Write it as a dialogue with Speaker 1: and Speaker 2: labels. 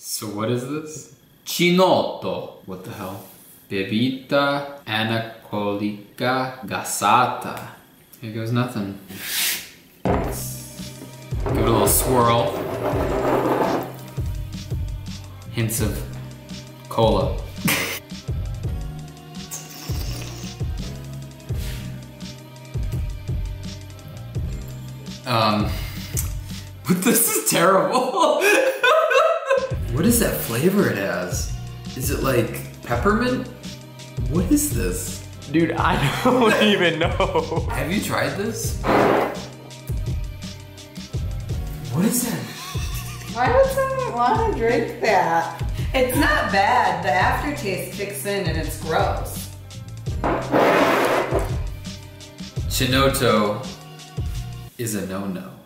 Speaker 1: So what is this? Chinotto. What the hell? Bebida analcolica gasata. Here goes nothing. Give it a little swirl. Hints of cola. This is terrible. What is that flavor it has? Is it like peppermint? What is this?
Speaker 2: Dude, I don't even know.
Speaker 1: Have you tried this? What is that?
Speaker 3: Why would someone want to drink that? It's not bad. The aftertaste kicks in and it's gross.
Speaker 1: Chinotto is a no-no.